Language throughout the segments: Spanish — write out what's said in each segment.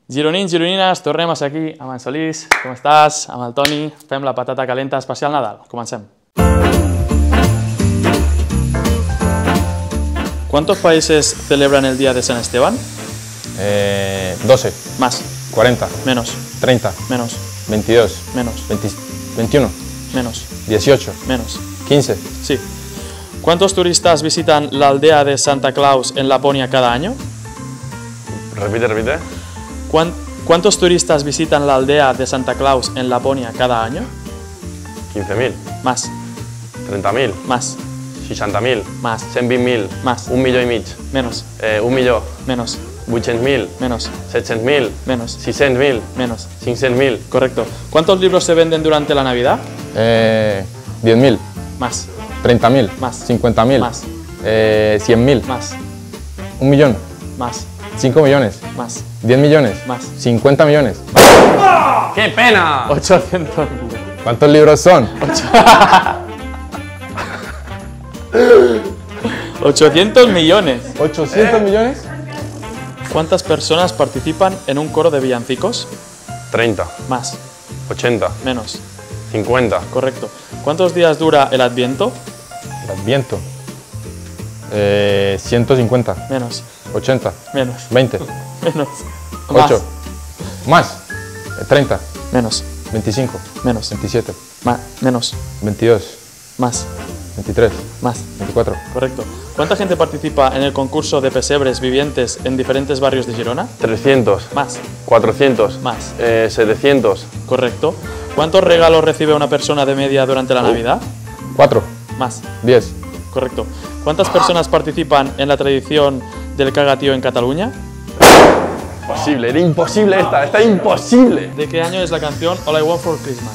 Gironins, gironines, tornem a ser aquí amb en Solís, com estàs? Amb el Toni, fem la patata calenta especial Nadal. Comencem. ¿Cuántos países celebran el día de San Esteban? 12. Más. 40. Menos. 30. Menos. 22. Menos. 21. Menos. 18. Menos. 15. Sí. ¿Cuántos turistas visitan la aldea de Santa Claus en Laponia cada año? Repite. ¿Cuántos turistas visitan la aldea de Santa Claus en Laponia cada año? 15.000. Más. 30.000. Más. 60.000. Más. 120.000. Más. 1,5 milió. Menos. 1 milió. Menos. 800.000. Menos. 700.000. Menos. 600.000. Menos. 500.000. Correcto. ¿Cuántos libros se venden durante la Navidad? 10.000. Más. 30.000. Más. 50.000. Más. 100.000. Más. 1 millón. Más. 5 millones. Más. 10 millones. Más. 50 millones. ¡Qué pena! 800 millones. ¿Cuántos libros son? 800 millones. 800 millones. ¿Cuántas personas participan en un coro de villancicos? 30. Más. 80. Menos. 50. Correcto. ¿Cuántos días dura el Adviento? El Adviento. 150. Menos. 80. Menos. 20. Menos. 8. Más. 30. Menos. 25. Menos. 27. Menos. 22. Más. 23. Más. 24. Correcto. ¿Cuánta gente participa en el concurso de pesebres vivientes en diferentes barrios de Girona? 300. Más. 400. Más. 700. Correcto. ¿Cuántos regalos recibe una persona de media durante la Navidad? 4. Más. 10. Correcto. ¿Cuántas personas participan en la tradición del cagatío en Cataluña? Imposible, era imposible está imposible. ¿De qué año es la canción All I Want for Christmas?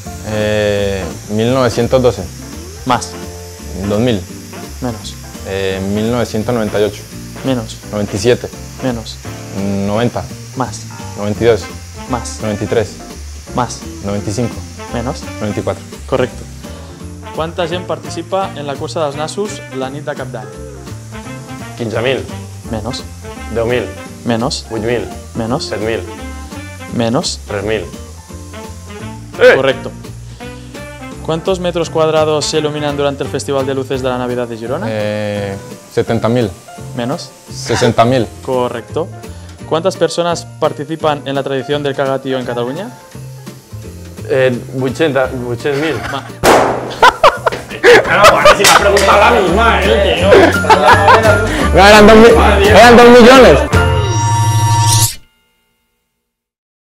1912. Más. 2000. Menos. 1998. Menos. 97. Menos. 90. Más. 92. Más. 93. Más. 95. Menos. 94. Correcto. ¿Cuánta gent participa en la cursa dels nassos la nit de Cap d'Any? 15.000. Menos. 10.000. Menos. 8.000. Menos. 7.000. Menos. 3.000. Correcto. ¿Cuántos metros cuadrados se iluminan durante el Festival de Luces de la Navidad de Girona? 70.000. Menos. 60.000. Correcto. ¿Cuántas personas participan en la tradición del cagatío en Cataluña? 800.000. Pero bueno, si la pregunta es la misma, tío. Eran 2 millones.